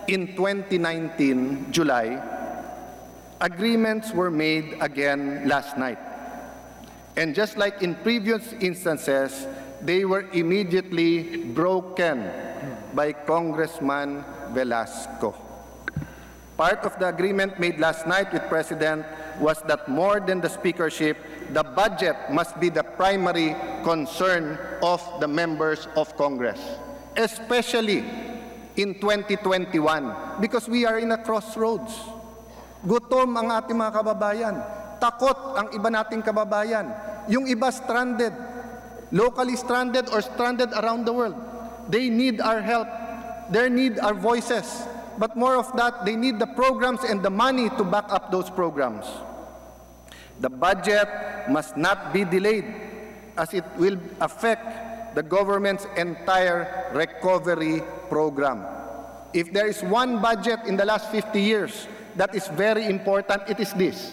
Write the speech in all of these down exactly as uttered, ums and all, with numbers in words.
in twenty nineteen, July, agreements were made again last night. And just like in previous instances, they were immediately broken by Congressman Velasco. Part of the agreement made last night with President was that more than the speakership, the budget must be the primary concern of the members of Congress, especially in twenty twenty-one, because we are in a crossroads. Gutom ang ating mga kababayan. Takot ang iba nating kababayan. Yung iba stranded, locally stranded or stranded around the world. They need our help. They need our voices. But more of that, they need the programs and the money to back up those programs. The budget must not be delayed, as it will affect the government's entire recovery program. If there is one budget in the last fifty years that is very important, it is this.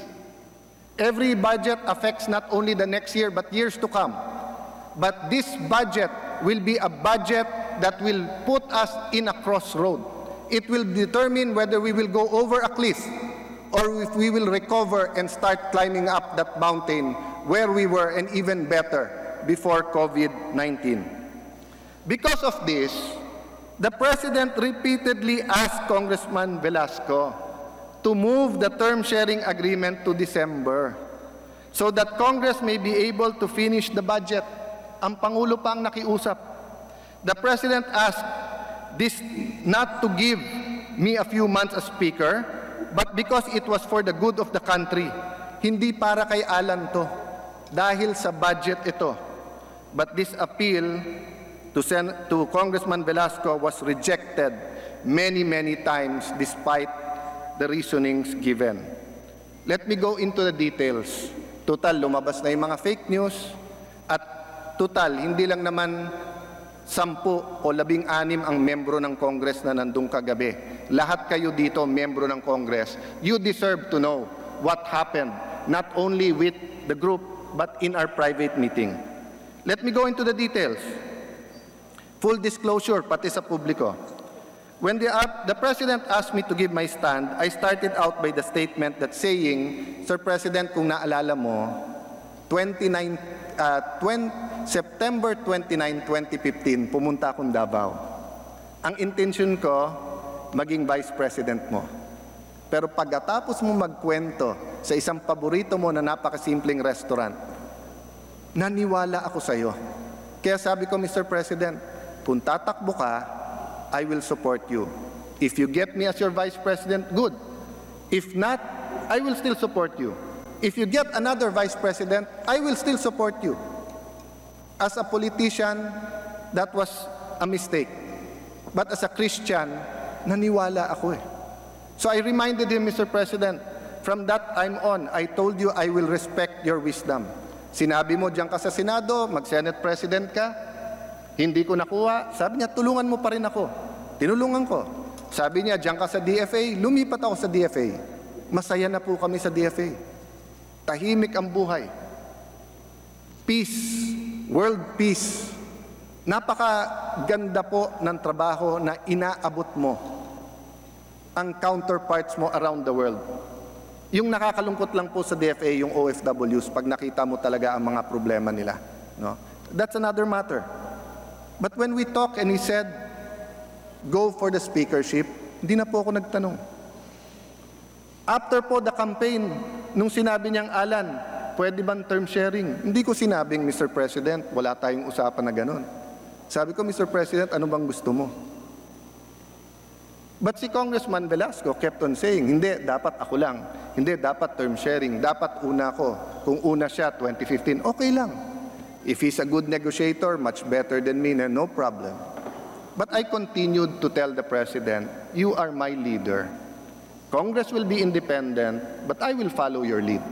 Every budget affects not only the next year, but years to come. But this budget will be a budget that will put us in a crossroad. It will determine whether we will go over a cliff or if we will recover and start climbing up that mountain where we were, and even better, before COVID nineteen. Because of this, the President repeatedly asked Congressman Velasco to move the term sharing agreement to December so that Congress may be able to finish the budget. Ang Pangulo pa ang nakiusap. The President asked this not to give me a few months as Speaker, but because it was for the good of the country. Hindi para kay Alan to, dahil sa budget ito. But this appeal to, Sen to Congressman Velasco was rejected many, many times despite the reasonings given. Let me go into the details. Total, lumabas na yung mga fake news, at total, hindi lang naman sampu o labing anim ang membro ng Congress na nandung kagabi. Lahat kayo dito, membro ng Congress. You deserve to know what happened, not only with the group, but in our private meeting. Let me go into the details. Full disclosure, pati sa publiko. When the, uh, the President asked me to give my stand, I started out by the statement that saying, Sir President, kung naalala mo, twenty-nine, uh, twenty, September twenty-ninth, twenty fifteen, pumunta akong Davao. Ang intention ko, maging Vice President mo. Pero pagkatapos mo magkwento sa isang paborito mo na napakasimpleng restaurant, naniwala ako sa iyo. Kaya sabi ko, Mister President, kung tatakbo ka, I will support you. If you get me as your Vice President, good. If not, I will still support you. If you get another Vice President, I will still support you. As a politician, that was a mistake. But as a Christian, naniwala ako eh. So I reminded him, Mister President, from that time on, I told you I will respect your wisdom. Sinabi mo diyan ka sa Senado, mag-Senate President ka, hindi ko nakuha. Sabi niya, tulungan mo pa rin ako. Tinulungan ko. Sabi niya, diyan ka sa D F A, lumipat ako sa D F A. Masaya na po kami sa D F A. Tahimik ang buhay. Peace. World peace. Napakaganda po ng trabaho na inaabot mo ang counterparts mo around the world. Yung nakakalungkot lang po sa D F A, yung O F Ws, pag nakita mo talaga ang mga problema nila. No? That's another matter. But when we talk and he said, go for the speakership, hindi na po ako nagtanong. After po the campaign, nung sinabi niyang, Alan, pwede bang term sharing? Hindi ko sinabing, Mister President, wala tayong usapan na gano'n. Sabi ko, Mister President, ano bang gusto mo? But si Congressman Velasco kept on saying, hindi, dapat ako lang. Hindi, dapat term sharing. Dapat una ko. Kung una siya, twenty fifteen, okay lang. If he's a good negotiator, much better than me, no problem. But I continued to tell the President, you are my leader. Congress will be independent, but I will follow your lead.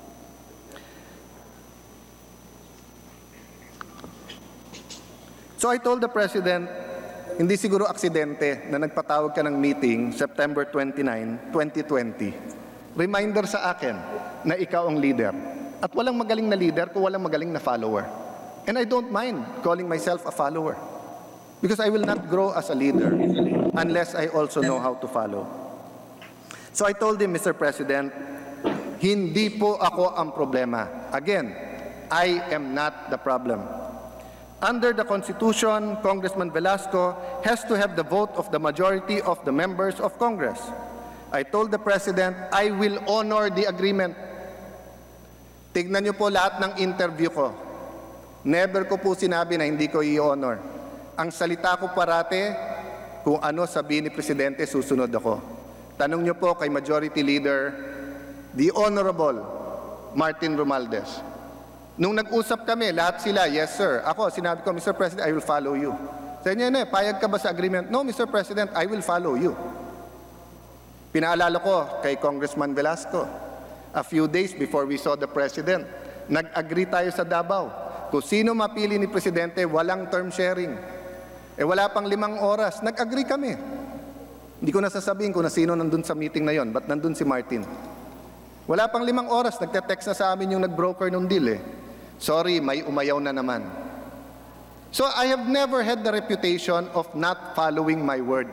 So I told the President, hindi siguro aksidente na nagpatawag ka ng meeting September twenty-ninth, twenty twenty. Reminder sa akin na ikaw ang leader. At walang magaling na leader kung walang magaling na follower. And I don't mind calling myself a follower. Because I will not grow as a leader. unless I also know how to follow. So I told him, Mister President, hindi po ako ang problema. Again, I am not the problem. Under the Constitution, Congressman Velasco has to have the vote of the majority of the members of Congress. I told the President, I will honor the agreement. Tignan niyo po lahat ng interview ko. Never ko po sinabi na hindi ko i-honor. Ang salita ko parate, kung ano sabihin ni Presidente, susunod ako. Tanong niyo po kay Majority Leader, the Honorable Martin Romualdez. Nung nag-usap kami, lahat sila, yes sir. Ako, sinabi ko, Mister President, I will follow you. Sa inyo na, payag ka ba sa agreement? No, Mister President, I will follow you. Pinaalala ko kay Congressman Velasco, a few days before we saw the President, nag-agree tayo sa Davao. Kung sino mapili ni Presidente, walang term sharing. Eh wala pang limang oras, nag-agree kami. Hindi ko nasasabihin kung na sino nandun sa meeting na yon, but nandun si Martin. Wala pang limang oras, nagte-text na sa amin yung nag-broker nung deal eh. Sorry, may umayaw na naman. So I have never had the reputation of not following my word.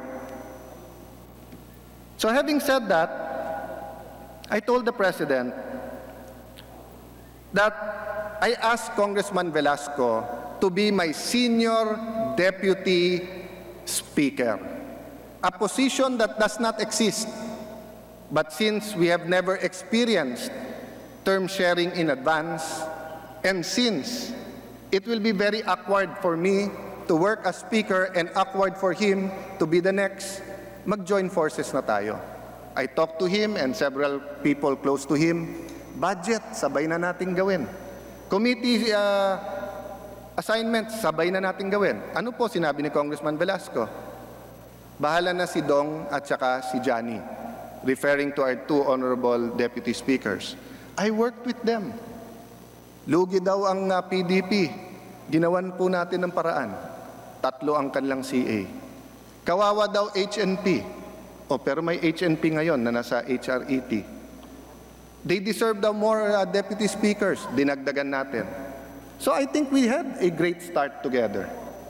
So having said that, I told the President that I asked Congressman Velasco to be my senior deputy speaker, a position that does not exist. But since we have never experienced term sharing in advance, and since it will be very awkward for me to work as speaker and awkward for him to be the next, mag-join forces na tayo. I talked to him and several people close to him. Budget, sabay na natin gawin. Committee uh, assignments, sabay na natin gawin. Ano po sinabi ni Congressman Velasco? Bahala na si Dong at saka si Johnny, referring to our two honorable deputy speakers. I worked with them. Lugi daw ang uh, P D P. Ginawan po natin ng paraan. Tatlo ang kanilang C A. Kawawa daw H N P. O, pero may H N P ngayon na nasa H R E T. They deserve daw more uh, deputy speakers. Dinagdagan natin. So I think we had a great start together.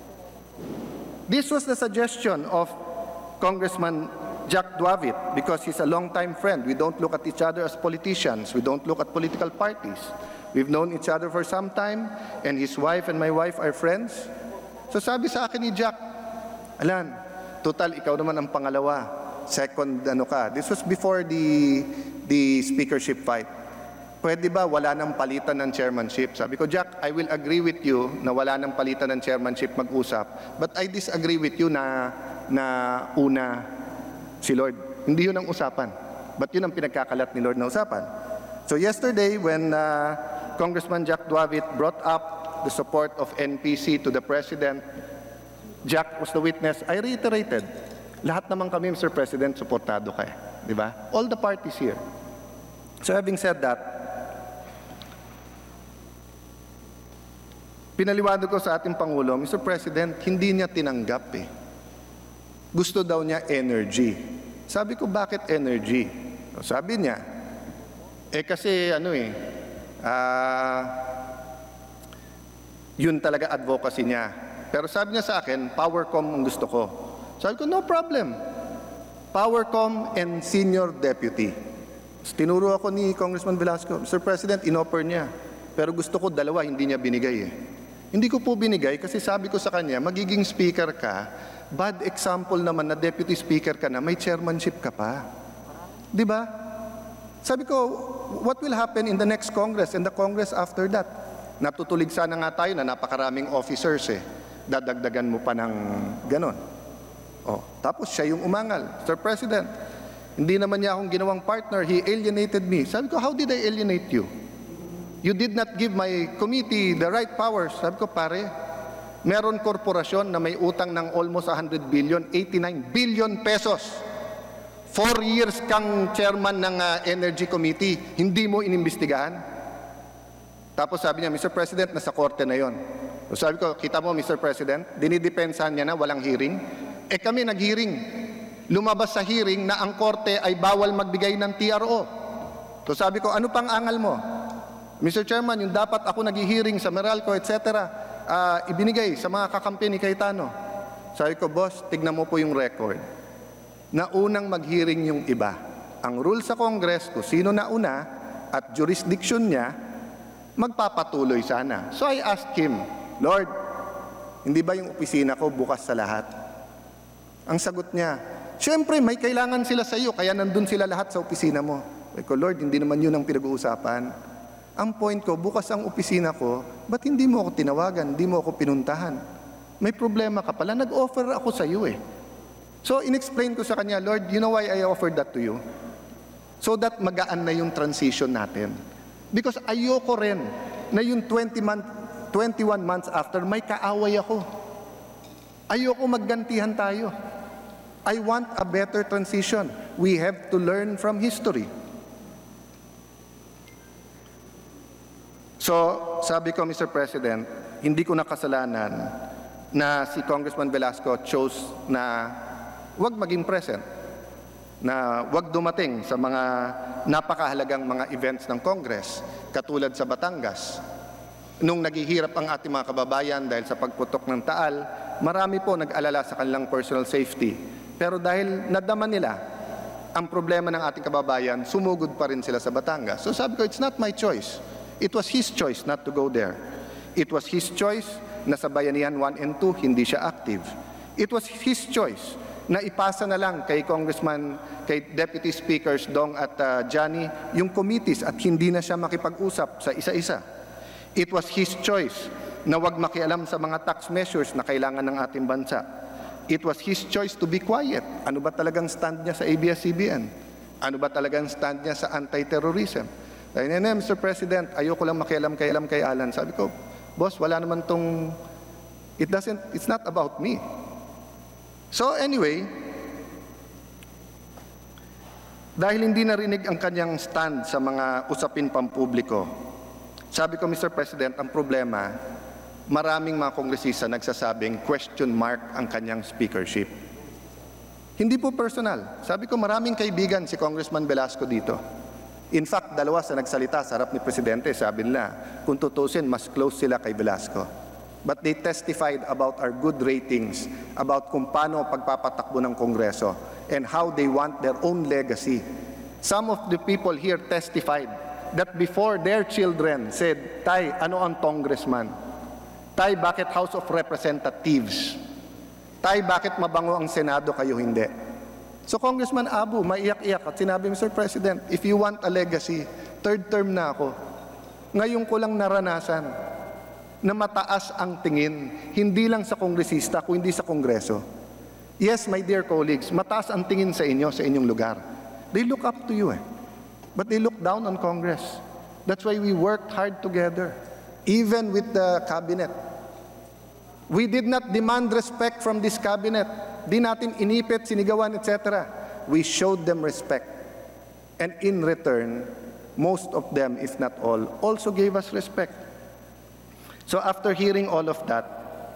This was the suggestion of Congressman Jack Duavit because he's a longtime friend. We don't look at each other as politicians. We don't look at political parties. We've known each other for some time, and his wife and my wife are friends. So sabi sa akin ni Jack, Alan, total, ikaw naman ang pangalawa. Second, ano ka. This was before the, the speakership fight. Pwede ba wala nang palitan ng chairmanship? Sabi ko, Jack, I will agree with you na wala nang palitan ng chairmanship mag-usap. But I disagree with you na, na una si Lord. Hindi yun ang usapan. But yun ang pinagkakalat ni Lord na usapan. So yesterday, when uh, Congressman Jack Duavit brought up the support of N P C to the President, Jack was the witness. I reiterated, lahat naman kami, Mister President, supportado ka eh. Di ba? All the parties here. So having said that, pinaliwanag ko sa ating Pangulo, Mister President, hindi niya tinanggap eh. Gusto daw niya energy. Sabi ko, bakit energy? Sabi niya, eh kasi ano eh, uh, yun talaga advocacy niya. Pero sabi niya sa akin, Powercom ang gusto ko. Sabi ko, no problem. Powercom and senior deputy. Tinuro ako ni Congressman Velasco, Mister President, inoffer niya. Pero gusto ko dalawa, hindi niya binigay eh. Hindi ko po binigay kasi sabi ko sa kanya, magiging speaker ka, bad example naman na deputy speaker ka na, may chairmanship ka pa. Di ba? Sabi ko, what will happen in the next Congress and the Congress after that? Natutulig sana nga tayo na napakaraming officers eh. Dadagdagan mo pa ng ganon. Oh, tapos siya yung umangal. Mister President, hindi naman niya akong ginawang partner. He alienated me. Sabi ko, how did I alienate you? You did not give my committee the right powers. Sabi ko, pare, meron korporasyon na may utang ng almost one hundred billion, eighty-nine billion pesos. Four years kang chairman ng uh, Energy Committee, hindi mo inimbestigahan? Tapos sabi niya, Mister President, nasa korte na yon. So sabi ko, kita mo, Mister President, dinidepensahan niya na walang hearing. Eh kami nag-hearing. Lumabas sa hearing na ang korte ay bawal magbigay ng T R O. So sabi ko, ano pang angal mo? Mister Chairman, yung dapat ako nag-hearing sa Meralco, et cetera, uh, ibinigay sa mga kakampi ni Cayetano. Sabi ko, boss, tignan mo po yung record. na unang mag-hearing yung iba. Ang rule sa Congress, kung sino na una at jurisdiction niya, magpapatuloy sana. So I asked him, Lord, hindi ba yung opisina ko bukas sa lahat? Ang sagot niya, siyempre may kailangan sila sa iyo, kaya nandun sila lahat sa opisina mo. Sabi ko, Lord, hindi naman yun ang pinag-uusapan. Ang point ko, bukas ang opisina ko, ba't hindi mo ako tinawagan, hindi mo ako pinuntahan? May problema ka pala, nag-offer ako sa iyo eh. So in-explain ko sa kanya, Lord, you know why I offered that to you? So that magaan na yung transition natin. Because ayoko rin na yung twenty month, twenty-one months after, may kaaway ako. Ayoko maggantihan tayo. I want a better transition. We have to learn from history. So, sabi ko, Mister President, hindi ko nakasalanan na si Congressman Velasco chose na wag maging present, na wag dumating sa mga napakahalagang mga events ng Congress, katulad sa Batangas. Nung naghihirap ang ating mga kababayan dahil sa pagputok ng Taal, marami po nag-alala sa kanilang personal safety. Pero dahil nadama nila ang problema ng ating kababayan, sumugod pa rin sila sa Batangas. So sabi ko, it's not my choice. It was his choice not to go there. It was his choice na sa Bayanihan one and two, hindi siya active. It was his choice na ipasa na lang kay Congressman, kay Deputy Speakers Dong at uh, Johnny, yung committees at hindi na siya makipag-usap sa isa-isa. It was his choice na wag makialam sa mga tax measures na kailangan ng ating bansa. It was his choice to be quiet. Ano ba talagang stand niya sa A B S C B N? Ano ba talagang stand niya sa anti-terrorism? Dahil nene, Mister President, ayoko lang makialam kay alam kay Alan. Sabi ko, boss, wala naman tong, it doesn't, it's not about me. So anyway, dahil hindi narinig ang kanyang stand sa mga usapin pampubliko, sabi ko, Mister President, ang problema, maraming mga kongresista nagsasabing question mark ang kanyang speakership. Hindi po personal. Sabi ko, maraming kaibigan si Congressman Velasco dito. In fact, dalawa sa nagsalita sa harap ni Presidente, sabi nila, kung tutusin, mas close sila kay Velasco. But they testified about our good ratings, about kung paano pagpapatakbo ng Kongreso, and how they want their own legacy. Some of the people here testified that before their children said, Tay, ano ang congressman? Tay, bakit House of Representatives? Tay, bakit mabango ang Senado, kayo hindi? So Congressman Abu, maiyak-iyak at sinabi, Mister President, if you want a legacy, third term na ako. Ngayon ko lang naranasan na mataas ang tingin, hindi lang sa kongresista, kundi sa Kongreso. Yes, my dear colleagues, mataas ang tingin sa inyo, sa inyong lugar. They look up to you eh. But they look down on Congress. That's why we worked hard together, even with the cabinet. We did not demand respect from this cabinet. Di natin inipit, sinigawan, et cetera. We showed them respect. And in return, most of them, if not all, also gave us respect. So after hearing all of that,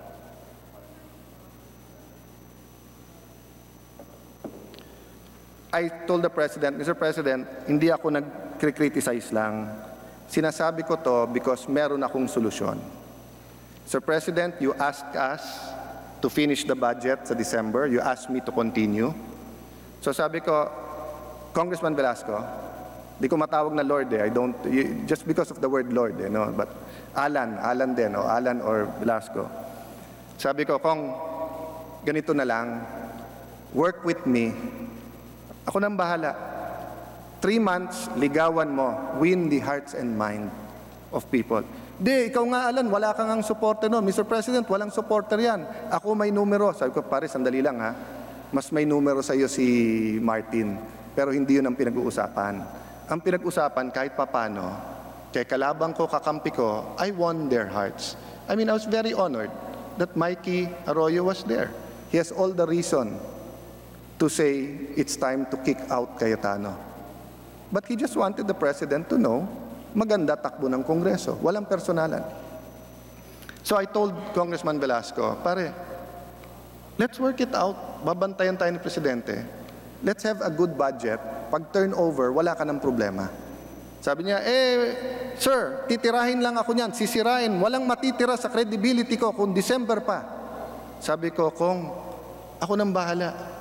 I told the President, Mister President, hindi ako nag-criticize lang. Sinasabi ko to because meron akong solusyon. Mister President, you asked us to finish the budget sa December. You asked me to continue. So sabi ko, Congressman Velasco, di ko matawag na Lord eh. I don't, just because of the word Lord eh, no? But Alan, Alan din, o Alan or Velasco. Sabi ko, Kong, ganito na lang, work with me. Ako nang bahala. Three months, ligawan mo, win the hearts and mind of people. Di, ikaw nga Alan, wala kang ang supporter no. Mister President, walang supporter yan. Ako may numero. Sabi ko, pare, sandali lang ha. Mas may numero sa iyo si Martin. Pero hindi yun ang pinag-uusapan. Ang pinag-uusapan, kahit papano, kay kalabang ko, kakampi ko, I won their hearts. I mean, I was very honored that Mikey Arroyo was there. He has all the reason to say it's time to kick out Cayetano. But he just wanted the President to know maganda takbo ng Kongreso. Walang personalan. So I told Congressman Velasco, pare, let's work it out. Babantayan tayo ni Presidente. Let's have a good budget. Pag turnover, wala ka ng problema. Sabi niya, eh, sir, titirahin lang ako niyan, sisirain. Walang matitira sa credibility ko kung December pa. Sabi ko, Kung, ako nang bahala.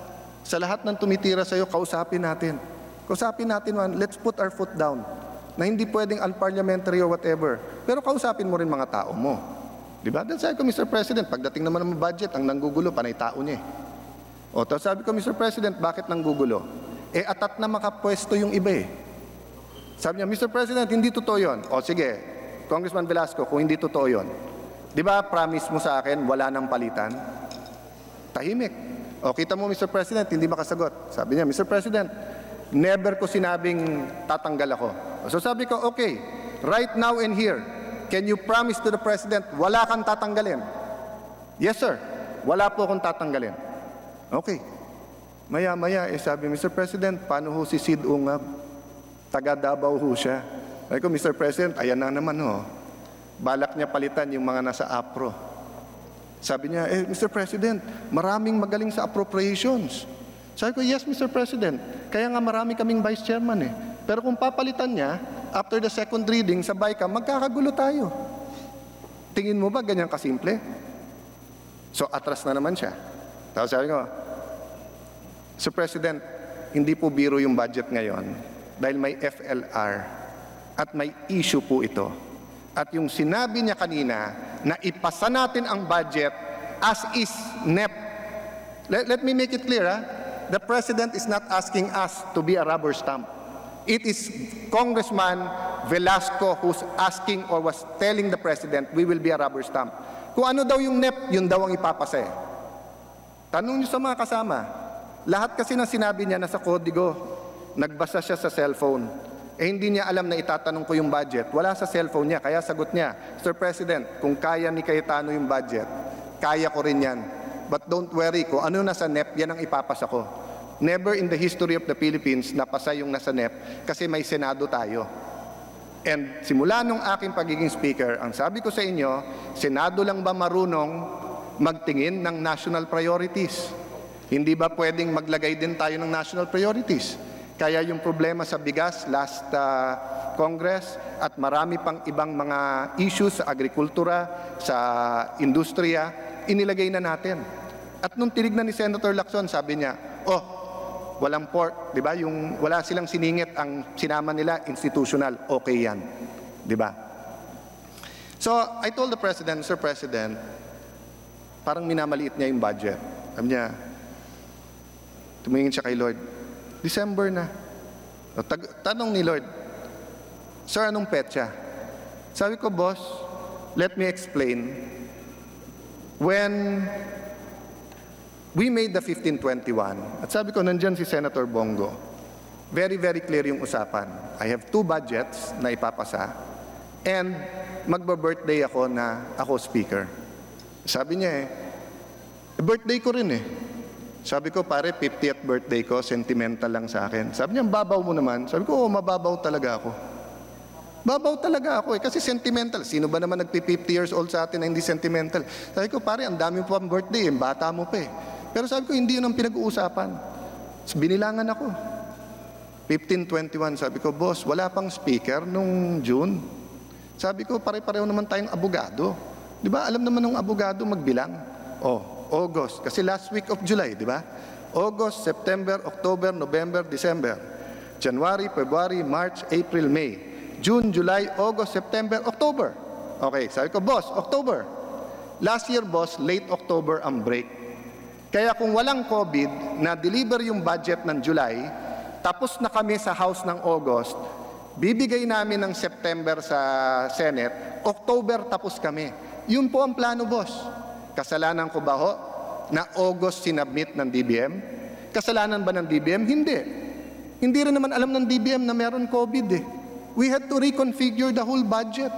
Sa lahat ng tumitira sa'yo, kausapin natin. Kausapin natin, man, let's put our foot down. Na hindi pwedeng unparliamentary or whatever. Pero kausapin mo rin mga tao mo. Diba? Then sabi ko, Mister President, pagdating naman ng budget, ang nanggugulo, panay tao niya eh. O, tapos sabi ko, Mister President, bakit nanggugulo? Eh, atat na makapwesto yung iba eh. Sabi niya, Mister President, hindi totoo yun. O, sige, Congressman Velasco, kung hindi totoo yun, di ba promise mo sa akin, wala nang palitan? Tahimik. O, kita mo, Mister President, hindi makasagot. Sabi niya, Mister President, never ko sinabing tatanggal ako. So sabi ko, okay, right now and here, can you promise to the President, wala kang tatanggalin? Yes, sir. Wala po akong tatanggalin. Okay. Maya-maya, eh sabi, Mister President, paano ho si Sid Ungab? Taga Davao ho siya. Sabi ko, Mister President, ayan na naman ho. Balak niya palitan yung mga nasa APRO. Sabi niya, eh, Mister President, maraming magaling sa appropriations. Sabi ko, yes, Mister President. Kaya nga marami kaming Vice Chairman eh. Pero kung papalitan niya, after the second reading, sabay ka, magkakagulo tayo. Tingin mo ba ganyan kasimple? So, atras na naman siya. Tapos sabi ko, Mister President, hindi po biro yung budget ngayon dahil may F L R at may issue po ito. At yung sinabi niya kanina na ipasa natin ang budget as is N E P. Let, let me make it clear, ha? The President is not asking us to be a rubber stamp. It is Congressman Velasco who's asking or was telling the President, we will be a rubber stamp. Kung ano daw yung N E P, yun daw ang ipapasa eh. Tanong niyo sa mga kasama. Lahat kasi ng sinabi niya nasa kodigo, nagbasa siya sa cellphone. Eh hindi niya alam na itatanong ko yung budget. Wala sa cellphone niya, kaya sagot niya, Mister President, kung kaya ni Cayetano yung budget, kaya ko rin yan. But don't worry, ko ano nasa N E P, yan ang ipapasa ko. Never in the history of the Philippines napasa yung nasa N E P kasi may Senado tayo. And simula nung aking pagiging speaker, ang sabi ko sa inyo, Senado lang ba marunong magtingin ng national priorities? Hindi ba pwedeng maglagay din tayo ng national priorities? Kaya yung problema sa bigas last uh, Congress at marami pang ibang mga issues sa agrikultura, sa industriya, inilagay na natin. At nung tinignan ni Senator Lacson, sabi niya, oh, walang pork, di ba? Yung wala silang siningit, ang sinama nila institutional, okay yan, di ba? So I told the President, Mister President, parang minamaliit niya yung budget. Sabi niya, tumingin siya kay Lord, December na. O, tag tanong ni Lord, Sir, anong petsa? Sabi ko, boss, let me explain. When we made the fifteen twenty-one, at sabi ko, nandyan si Senator Bongo, very, very clear yung usapan. I have two budgets na ipapasa, and magba-birthday ako na ako speaker. Sabi niya eh, birthday ko rin eh. Sabi ko, pare, fiftieth birthday ko, sentimental lang sa akin. Sabi niya, babaw mo naman. Sabi ko, oo, mababaw talaga ako. Babaw talaga ako eh, kasi sentimental. Sino ba naman nagpi-fifty years old sa atin na hindi sentimental? Sabi ko, pare, ang dami mo pang birthday eh, bata mo pa eh. Pero sabi ko, hindi yun ang pinag-uusapan. So, binilangan ako. fifteen twenty-one, sabi ko, boss, wala pang speaker nung June. Sabi ko, pare-pareho naman tayong abogado. Di ba, alam naman ng abogado magbilang. Oh, August, kasi last week of July, di ba? August, September, October, November, December. January, February, March, April, May. June, July, August, September, October. Okay, sabi ko, boss, October. Last year, boss, late October ang break. Kaya kung walang COVID, na-deliver yung budget ng July, tapos na kami sa House ng August, bibigay namin ng September sa Senate, October tapos kami. Yun po ang plano, boss. Kasalanan ko ba ho na August sinubmit ng D B M? Kasalanan ba ng D B M? Hindi. Hindi rin naman alam ng D B M na meron COVID eh. We had to reconfigure the whole budget.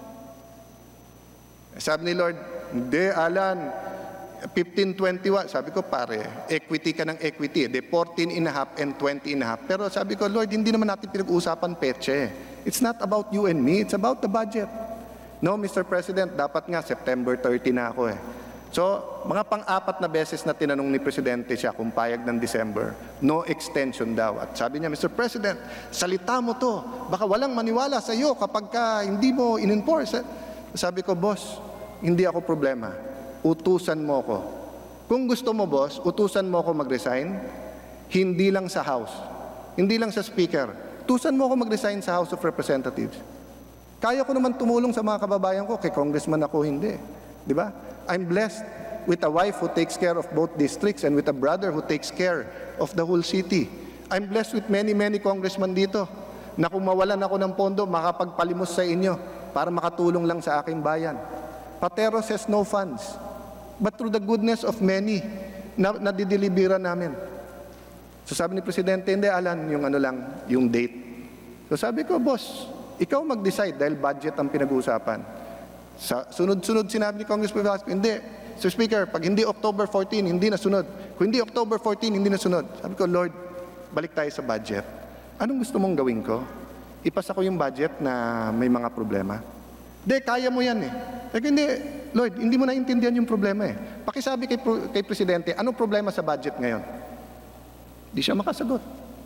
Sabi ni Lord, hindi, Alan, fifteen twenty-one. Sabi ko, pare, equity ka ng equity. De fourteen and a half and twenty and a half. Pero sabi ko, Lord, hindi naman natin pinag-uusapan peche. It's not about you and me. It's about the budget. No, Mister President, dapat nga September thirty na ako eh. So, mga pang-apat na beses na tinanong ni Presidente siya kung payag ng December, no extension daw. At sabi niya, Mister President, salita mo to. Baka walang maniwala sa iyo kapag ka hindi mo in-enforce. Sabi ko, boss, hindi ako problema. Utusan mo ko. Kung gusto mo, boss, utusan mo ko mag-resign. Hindi lang sa House. Hindi lang sa Speaker. Tusan mo ako mag-resign sa House of Representatives. Kaya ko naman tumulong sa mga kababayan ko, kay congressman ako hindi. Di ba? I'm blessed with a wife who takes care of both districts and with a brother who takes care of the whole city. I'm blessed with many, many congressmen dito na kung mawalan ako ng pondo, makapagpalimos sa inyo para makatulong lang sa aking bayan. Pateros has no funds. But through the goodness of many, na nadideliveran namin. So sabi ni Presidente, hindi Alan, yung ano lang, yung date. So sabi ko, boss, ikaw mag-decide dahil budget ang pinag-uusapan. Sa sunod-sunod sinabi ni Congressman Velasco, hindi, Sir Speaker, pag hindi October fourteen, hindi na sunod. Kung hindi October fourteen, hindi na sunod. Sabi ko, Lord, balik tayo sa budget. Anong gusto mong gawin ko? Ipasa ko yung budget na may mga problema. Hindi, kaya mo yan eh. Sabi hindi, Lord, hindi mo naintindihan yung problema eh. Pakisabi kay, kay Presidente, anong problema sa budget ngayon? Di siya makasagot.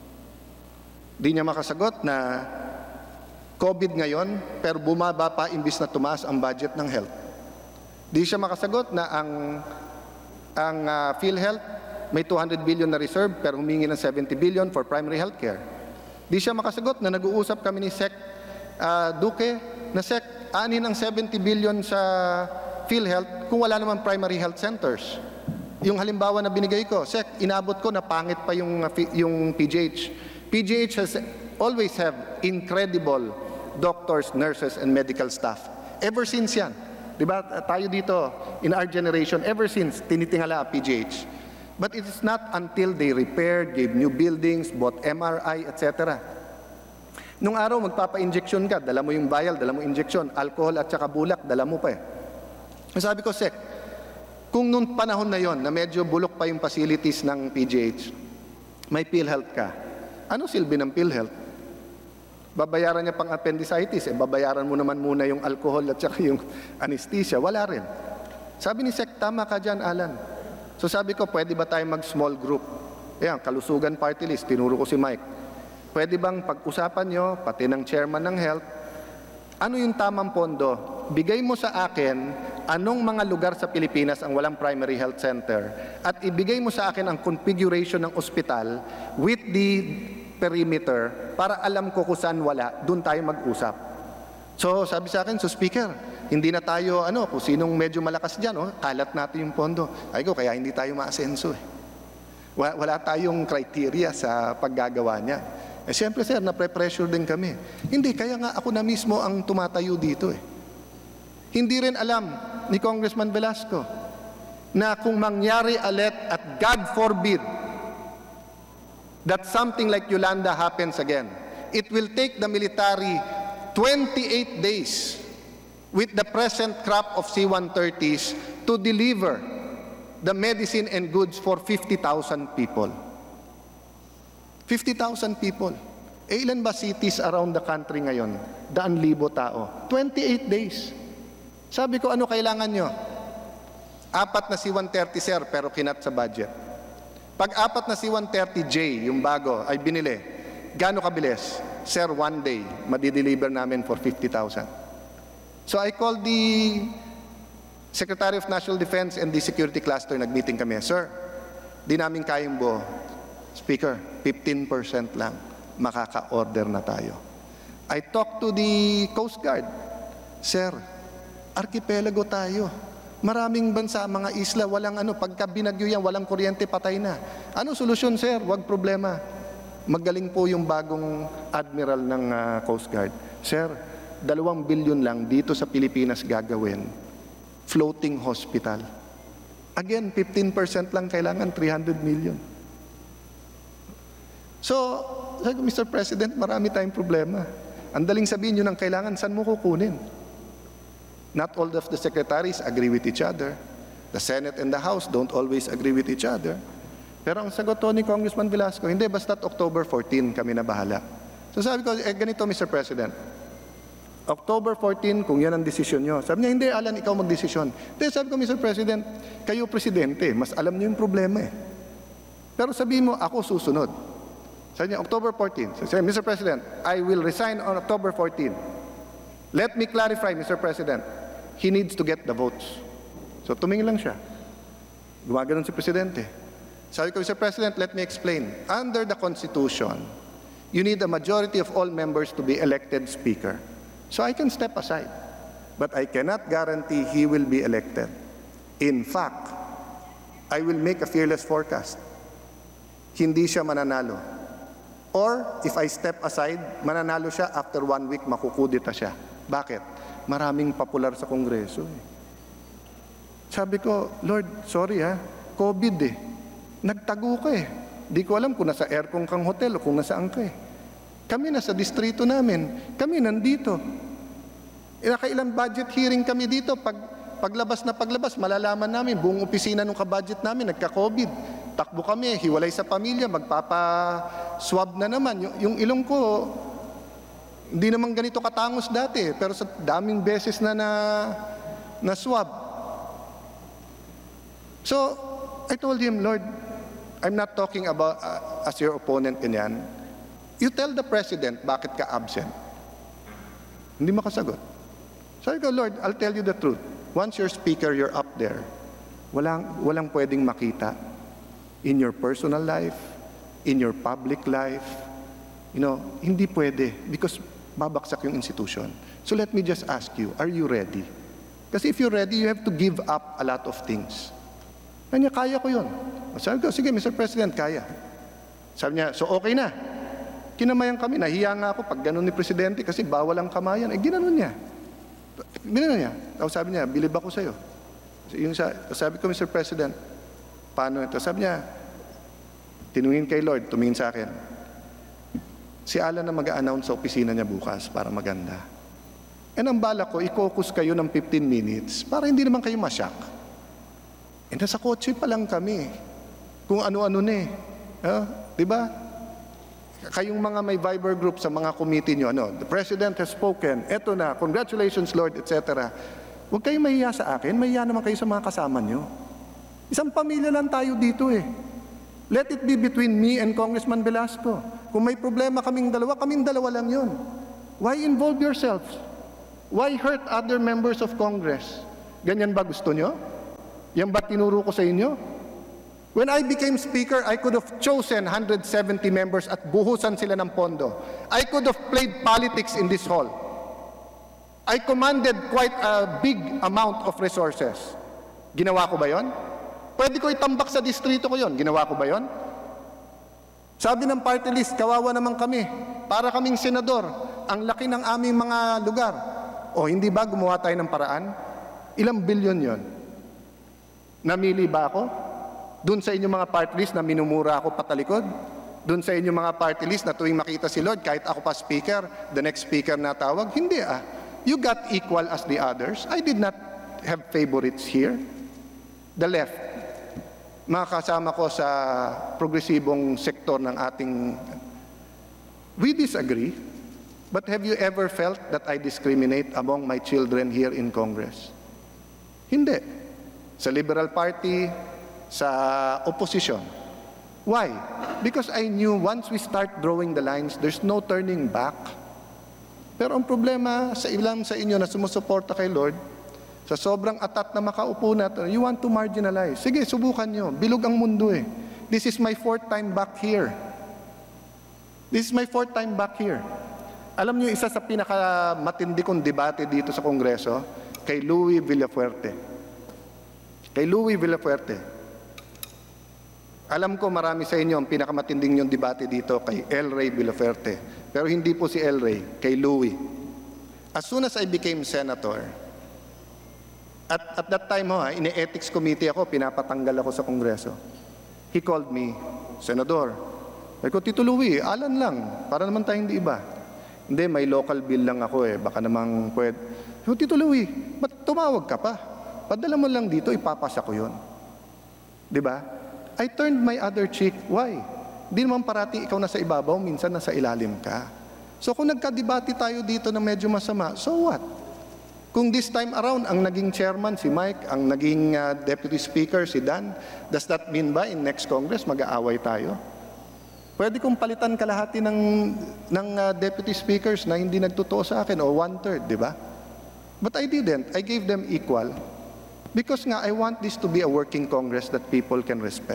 Di niya makasagot na COVID ngayon, pero bumaba pa imbis na tumaas ang budget ng health. Di siya makasagot na ang, ang uh, PhilHealth may two hundred billion na reserve pero humingi ng seventy billion for primary health care. Di siya makasagot na nag-uusap kami ni Sec uh, Duque na Sec, ani ng seventy billion sa PhilHealth kung wala naman primary health centers. Yung halimbawa na binigay ko, Sec, inabot ko na pangit pa yung, yung P G H. P G H has always have incredible doctors, nurses, and medical staff. Ever since yan. Diba? Tayo dito, in our generation, ever since, tinitingala P G H. But it is not until they repaired, gave new buildings, bought M R I, et cetera. Nung araw, magpapa-injection ka, dala mo yung vial, dala mo injection, alcohol at saka bulak, dala mo pa eh. Sabi ko, Sec, kung nung panahon na yon na medyo bulok pa yung facilities ng P G H, may PhilHealth ka, ano silbi ng PhilHealth? Babayaran niya pang appendicitis, eh babayaran mo naman muna yung alcohol at saka yung anesthesia. Wala rin. Sabi ni Sec, tama ka dyan, Alan. So sabi ko, pwede ba tayo mag-small group? Ayan, kalusugan party list, tinuro ko si Mike. Pwede bang pag-usapan nyo, pati ng chairman ng health, ano yung tamang pondo? Bigay mo sa akin anong mga lugar sa Pilipinas ang walang primary health center at ibigay mo sa akin ang configuration ng ospital with the perimeter para alam ko kung saan wala, doon tayo mag-usap. So sabi sa akin, so Speaker, hindi na tayo, ano, kung sinong medyo malakas dyan, oh, kalat natin yung pondo. Ay ko, kaya hindi tayo maasenso eh. Wala, wala tayong criteria sa paggagawa niya. Eh siyempre sir, napre-pressure din kami. Hindi, kaya nga ako na mismo ang tumatayo dito eh. Hindi rin alam ni Congressman Velasco na kung mangyari ulit at God forbid that something like Yolanda happens again, it will take the military twenty-eight days with the present crop of C one thirties to deliver the medicine and goods for fifty thousand people. fifty thousand people. Eh, ilan ba cities around the country ngayon? Daan libo tao. twenty-eight days. Sabi ko, ano kailangan nyo? Apat na C one thirty, sir, pero kinat sa budget. Pag apat na C one thirty J, yung bago, ay binili, gaano kabilis? Sir, one day, madideliver namin for fifty thousand. So I called the Secretary of National Defense and the Security Cluster, nag-meeting kami. Sir, di namin kayang buo. Speaker, fifteen percent lang, makaka-order na tayo. I talked to the Coast Guard. Sir, archipelago tayo. Maraming bansa, mga isla, walang ano, pagka binagyo yan, walang kuryente, patay na. Ano solusyon, sir? Huwag problema. Magaling po yung bagong admiral ng uh, Coast Guard. Sir, dalawang bilyon lang dito sa Pilipinas gagawin. Floating hospital. Again, fifteen percent lang kailangan, three hundred million. So, Mister President, marami tayong problema. Ang daling sabihin yun ang kailangan, saan mo kukunin? Not all of the secretaries agree with each other. The Senate and the House don't always agree with each other. Pero ang sagot to ni Congressman Velasco, hindi, basta't October fourteen kami na bahala. So sabi ko, eh ganito Mister President, October fourteen, kung yan ang desisyon nyo. Sabi niya, hindi, Alan, ikaw magdesisyon. Hindi, sabi ko, Mister President, kayo presidente, mas alam niyo yung problema eh. Pero sabi mo, ako susunod. Sabi niya, October fourteen. So, sabi, Mister President, I will resign on October fourteen. Let me clarify, Mister President, he needs to get the votes. So tumingin lang siya. Gumaganon si Presidente. Sabi ko, Mister President, let me explain. Under the Constitution, you need a majority of all members to be elected Speaker. So I can step aside. But I cannot guarantee he will be elected. In fact, I will make a fearless forecast. Hindi siya mananalo. Or, if I step aside, mananalo siya, after one week, makukudita siya. Bakit? Maraming popular sa Kongreso. Eh. Sabi ko, Lord, sorry ha, COVID eh. Nagtago ka eh. Di ko alam kung nasa aircon kang hotel o kung nasaan ka eh. Kami nasa distrito namin. Kami nandito. Nakailang budget hearing kami dito. Pag, paglabas na paglabas, malalaman namin, buong opisina nung ka-budget namin, nagka-COVID. Takbo kami, hiwalay sa pamilya, magpapa-swab na naman. Yung, yung ilong ko, hindi naman ganito katangos dati. Pero sa daming beses na na, na swab. So, I told him, Lord, I'm not talking about uh, as your opponent in yan. You tell the President bakit ka absent. Hindi makasagot. Sabi ko, Lord, I'll tell you the truth. Once you're speaker, you're up there. Walang, walang pwedeng makita in your personal life, in your public life. You know, hindi pwede because babaksak yung institution. So let me just ask you, are you ready? Kasi if you're ready, you have to give up a lot of things. Kanya, kaya ko yun. Sabi ko, sige, Mister President, kaya. Sabi niya, so okay na. Kinamayan kami, nahiya nga ako pag ganun ni Presidente kasi bawal ang kamayan. Eh, ginanon niya. Ginanon niya. Tapos sabi niya, bilib ako sa'yo. Yung sa, sabi ko, Mister President, paano ito? Sabi niya, tinungin kay Lord, tumingin sa akin. Si Alan na mag-a-announce sa opisina niya bukas para maganda. And ang bala ko, i-focus kayo ng fifteen minutes para hindi naman kayo masyak. E nasa kotse pa lang kami. Kung ano-ano na eh. Uh, di ba? Kayong mga may Viber group sa mga committee nyo, ano, the President has spoken, eto na, congratulations Lord, et cetera. Huwag kayong mahiya sa akin, mahiya naman kayo sa mga kasama nyo. Isang pamilya lang tayo dito eh. Let it be between me and Congressman Velasco. Kung may problema kaming dalawa, kaming dalawa lang yun. Why involve yourselves? Why hurt other members of Congress? Ganyan ba gusto nyo? Yan ba tinuro ko sa inyo? When I became Speaker, I could have chosen one hundred seventy members at buhusan sila ng pondo. I could have played politics in this hall. I commanded quite a big amount of resources. Ginawa ko ba yon? Pwede ko itambak sa distrito ko yon. Ginawa ko ba yon? Sabi ng party list, kawawa naman kami. Para kaming senador, ang laki ng aming mga lugar. O hindi ba gumawa tayo ng paraan? Ilang bilyon yon? Namili ba ako? Doon sa inyong mga party list na minumura ako patalikod? Doon sa inyong mga party list na tuwing makita si Lord, kahit ako pa speaker, the next speaker na tawag? Hindi ah. You got equal as the others. I did not have favorites here. The left, mga kasama ko sa progresibong sektor ng ating, we disagree, but have you ever felt that I discriminate among my children here in Congress? Hindi. Sa Liberal Party, sa opposition. Why? Because I knew once we start drawing the lines, there's no turning back. Pero ang problema sa ilang sa inyo na sumusuporta kay Lord, sa sobrang atat na makaupo na, you want to marginalize. Sige, subukan nyo. Bilog ang mundo eh. This is my fourth time back here. This is my fourth time back here. Alam nyo, isa sa pinakamatindi kong debate dito sa Kongreso, kay Louis Villafuerte. Kay Louis Villafuerte. Alam ko marami sa inyo ang pinakamatinding yung debate dito kay El Rey Villafuerte. Pero hindi po si El Rey, kay Louis. As soon as I became senator, at, at that time, ho, in the ethics committee ako, pinapatanggal ako sa Kongreso. He called me, Senador. Sabi ko, Tito Louis, Alan lang, para naman tayong hindi iba. Hindi, may local bill lang ako eh, baka namang pwede. Sabi ko, Tito Louis, ba't tumawag ka pa? Padala mo lang dito, ipapasa ko yun. Diba? I turned my other cheek. Why? Di naman parating ikaw nasa ibabaw, minsan nasa ilalim ka. So kung nagka-debate tayo dito na medyo masama, so what? Kung this time around, ang naging chairman si Mike, ang naging uh, deputy speaker si Dan, does that mean ba in next Congress mag-aaway tayo? Pwede kong palitan kalahati ng, ng uh, deputy speakers na hindi nagtotoo sa akin, o one-third, di ba? But I didn't. I gave them equal. Because nga, I want this to be a working Congress that people can respect.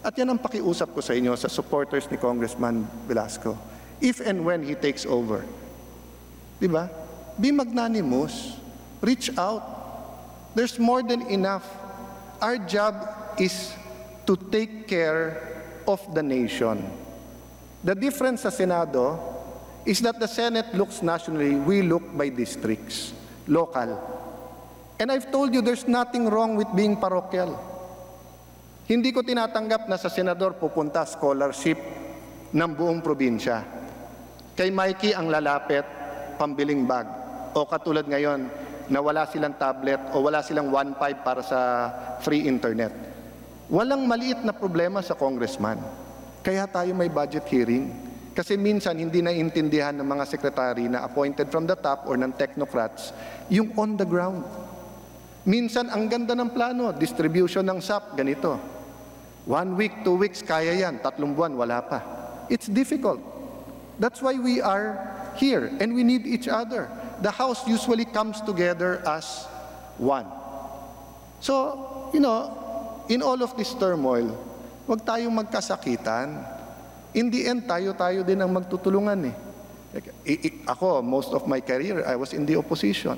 At yan ang pakiusap ko sa inyo, sa supporters ni Congressman Velasco. If and when he takes over, di ba? Be magnanimous. Reach out. There's more than enough. Our job is to take care of the nation. The difference sa Senado is that the Senate looks nationally, we look by districts, local. And I've told you there's nothing wrong with being parochial. Hindi ko tinatanggap na sa senador pupunta scholarship ng buong probinsya. Kay Mikey ang lalapit, pambiling bag. O katulad ngayon, na wala silang tablet o wala silang one point five para sa free internet. Walang maliit na problema sa congressman. Kaya tayo may budget hearing. Kasi minsan hindi naiintindihan ng mga sekretary na appointed from the top or ng technocrats yung on the ground. Minsan ang ganda ng plano, distribution ng S A P, ganito. One week, two weeks, kaya yan. Tatlong buwan, wala pa. It's difficult. That's why we are here and we need each other. The House usually comes together as one. So, you know, in all of this turmoil, wag tayong magkasakitan. In the end, tayo-tayo din ang magtutulungan eh. Like, I, I, ako, most of my career, I was in the opposition.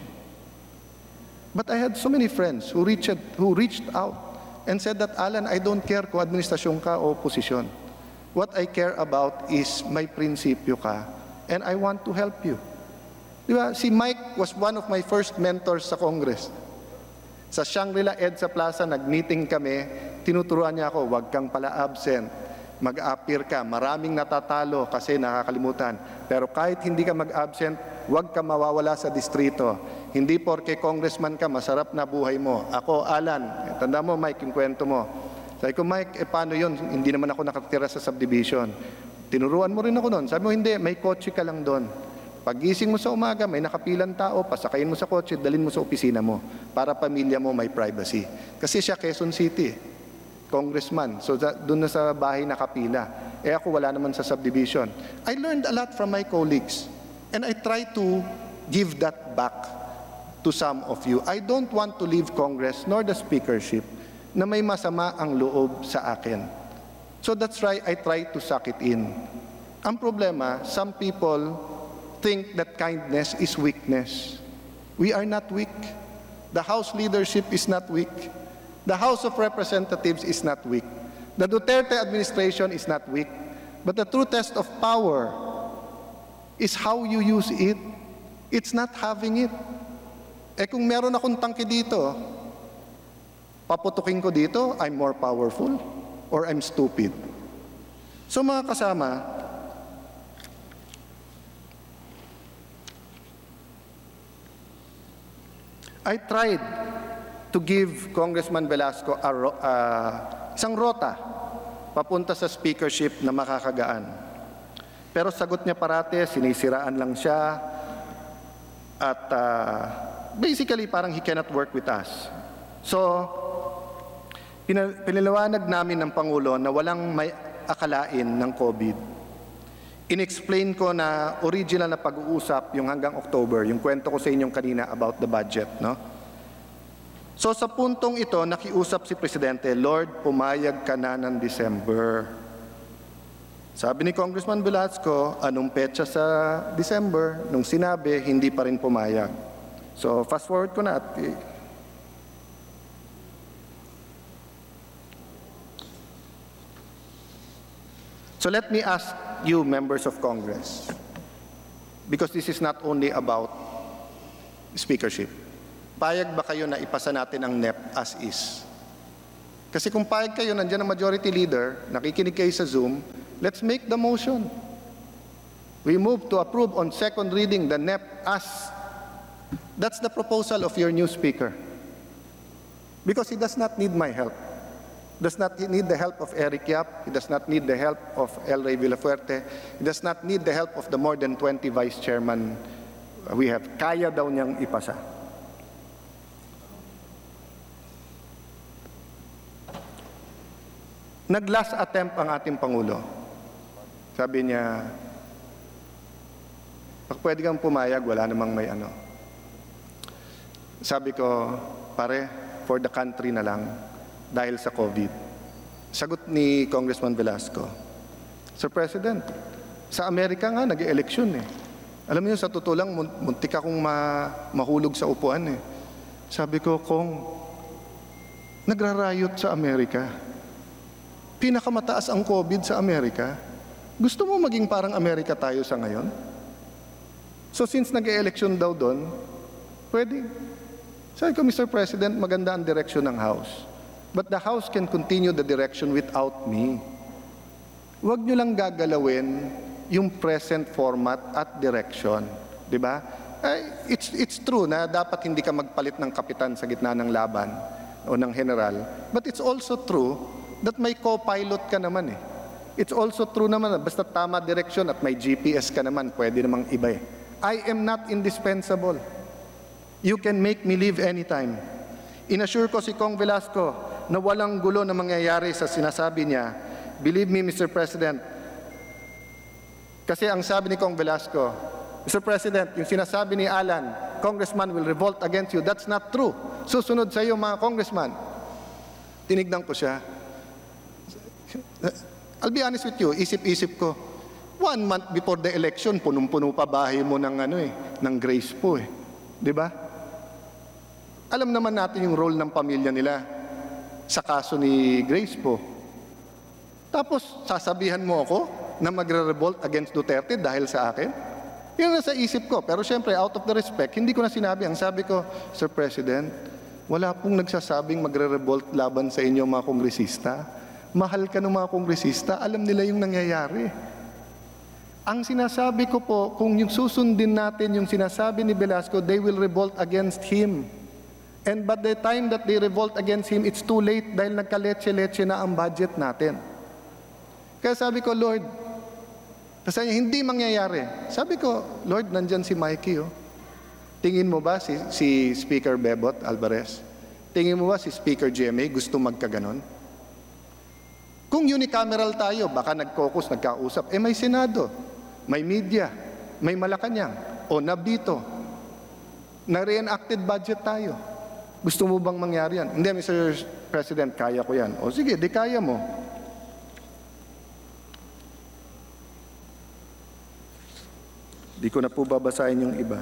But I had so many friends who reached, who reached out and said that, Alan, I don't care kung administrasyon ka o oposisyon. What I care about is may prinsipyo ka and I want to help you. Di ba? Si Mike was one of my first mentors sa Congress. Sa Shangri-La EDSA Plaza, nag-meeting kami, tinuturuan niya ako, wag kang pala absent, mag-appear ka, maraming natatalo kasi nakakalimutan. Pero kahit hindi ka mag-absent, wag ka mawawala sa distrito. Hindi porke congressman ka, masarap na buhay mo. Ako, Alan, tanda mo Mike, yung kwento mo. Sabi ko, Mike, eh paano yun? Hindi naman ako nakatira sa subdivision. Tinuruan mo rin ako doon. Sabi mo, hindi, may kotse ka lang doon. Pag-gising mo sa umaga, may nakapilang tao, pasakayin mo sa kotse, dalhin mo sa opisina mo para pamilya mo may privacy. Kasi siya Quezon City, congressman. So doon na sa bahay nakapila. Eh ako wala naman sa subdivision. I learned a lot from my colleagues. And I try to give that back to some of you. I don't want to leave Congress nor the speakership na may masama ang loob sa akin. So that's why I try to suck it in. Ang problema, some people think that kindness is weakness. We are not weak. The House leadership is not weak. The House of Representatives is not weak. The Duterte administration is not weak. But the true test of power is how you use it. It's not having it. Eh kung meron akong tangke dito, paputukin ko dito, I'm more powerful or I'm stupid. So mga kasama, I tried to give Congressman Velasco a, uh, isang rota papunta sa speakership na makakagaan. Pero sagot niya parate, sinisiraan lang siya at uh, basically parang he cannot work with us. So, piniliwanag namin ng Pangulo na walang may akalain ng COVID. In-explain ko na original na pag-uusap yung hanggang October, yung kwento ko sa inyong kanina about the budget, no? So sa puntong ito, nakiusap si Presidente, Lord, pumayag ka na ng December. Sabi ni Congressman Velasco, anong petsa sa December? Nung sinabi, hindi pa rin pumayag. So fast forward ko na at so let me ask you, members of Congress, because this is not only about speakership. Payag ba kayo na ipasa natin ang N E P as is? Kasi kung payag kayo, nandiyan ang majority leader, nakikinig kayo sa Zoom, let's make the motion. We move to approve on second reading the N E P as. That's the proposal of your new speaker. Because he does not need my help. Does not need the help of Eric Yap. He does not need the help of El Rey Villafuerte. He does not need the help of the more than twenty vice chairman we have. Kaya daw niyang ipasa. Nag-last attempt ang ating Pangulo. Sabi niya, pag pwede kang pumayag, wala namang may ano. Sabi ko, pare, for the country na lang, dahil sa COVID. Sagot ni Congressman Velasco, Sir President, sa Amerika nga nag-eleksyon eh. Alam niyo, sa totoo lang, muntik akong ma mahulog sa upuan eh. Sabi ko, Kong, nagrarayot sa Amerika. Pinakamataas ang COVID sa Amerika. Gusto mo maging parang Amerika tayo sa ngayon? So since nag-eleksyon daw doon, pwede. Sabi ko, Mister President, maganda ang direksyon ng House. But the House can continue the direction without me. Huwag nyo lang gagalawin yung present format at direction. Diba? Eh, it's, it's true na dapat hindi ka magpalit ng kapitan sa gitna ng laban o ng general. But it's also true that may co-pilot ka naman eh. It's also true naman na basta tama direction at may G P S ka naman, pwede namang iba eh. I am not indispensable. You can make me leave anytime. Inassure ko si Kong Velasco na walang gulo na mangyayari sa sinasabi niya. Believe me, Mister President. Kasi ang sabi ni Kong Velasco, Mister President, yung sinasabi ni Allan, Congressman will revolt against you. That's not true. Susunod sa iyo, mga Congressman. Tinignan ko siya. I'll be honest with you, isip-isip ko. One month before the election, punong-puno pa bahay mo ng, ano eh, ng Grace po eh. Di ba? Alam naman natin yung role ng pamilya nila sa kaso ni Grace po. Tapos, sasabihan mo ako na magre-revolt against Duterte dahil sa akin? Yun na sa isip ko. Pero syempre, out of the respect, hindi ko na sinabi. Ang sabi ko, Sir President, wala pong nagsasabing magre-revolt laban sa inyo mga kongresista. Mahal ka ng mga kongresista, alam nila yung nangyayari. Ang sinasabi ko po, kung yung susundin natin yung sinasabi ni Velasco, they will revolt against him. And by the time that they revolt against him, it's too late dahil nagkaletse-letse na ang budget natin. Kaya sabi ko, Lord, kasi hindi mangyayari. Sabi ko, Lord, nandyan si Mikey. Oh. Tingin mo ba si, si Speaker Bebot Alvarez? Tingin mo ba si Speaker G M A gusto magkaganon? Kung unicameral tayo, baka nag-caucus, nagkausap, eh may Senado, may media, may Malacanang, o nabito, na re-enacted budget tayo. Gusto mo bang mangyari yan? Hindi, Mister President, kaya ko yan. O sige, di kaya mo. Di ko na po babasahin yung iba.